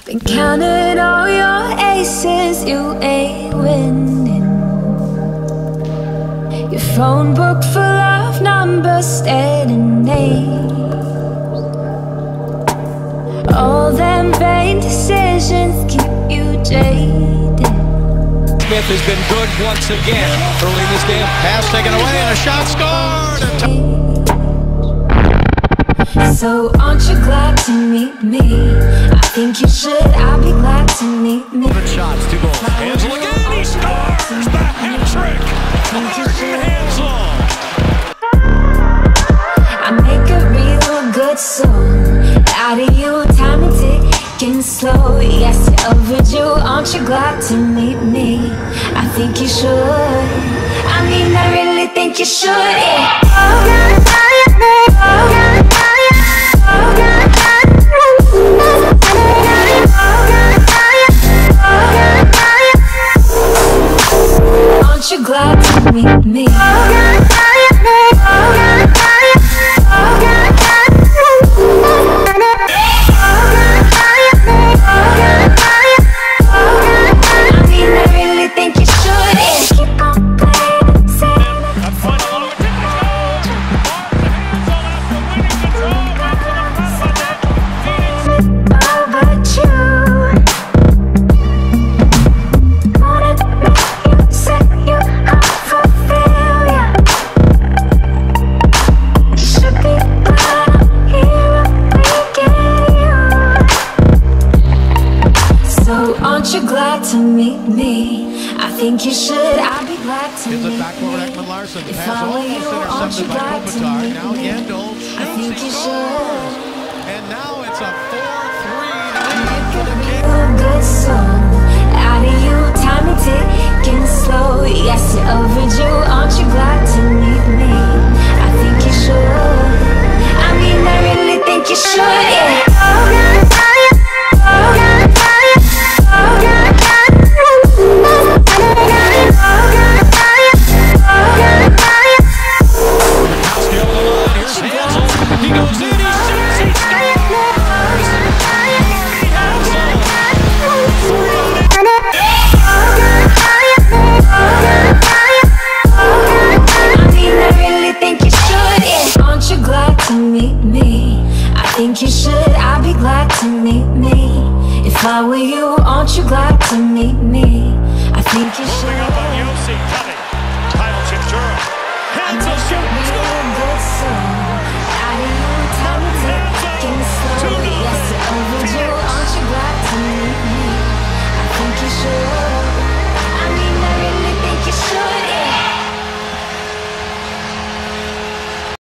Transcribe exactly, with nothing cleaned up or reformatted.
Been counting all your aces, you ain't winning. Your phone book full of numbers, staring names. All them vain decisions keep you jaded. Smith has been good once again. Early in this game, pass taken away and a shot scored. So aren't you glad to meet me? I think you should, I'll be glad to meet me. Good shots, two goals. Hanzal again, he scores the hat-trick. Martin Hanzal. I make a real good song out of you, time and ticking slow. Yes, you're overdue, aren't you glad to meet me? I think you should, I mean I really think you should, yeah. Aren't you glad to meet me? Aren't you glad to meet me? I think you should, I'll be glad to meet me. Back over Ekman Larson. If I were you, aren't you glad to meet me? Now Yandel shoots, I think he you scores. should. And now it's a four three Make a lead. real good song out of you, time and ticking slow. Yes, you're overdue, aren't you glad to meet me? I think you should, I mean I really think you should, yeah. I think you should, I'll be glad to meet me. If I were you, aren't you glad to meet me? I think you should. Title chip, Hanzal shoots. Good song.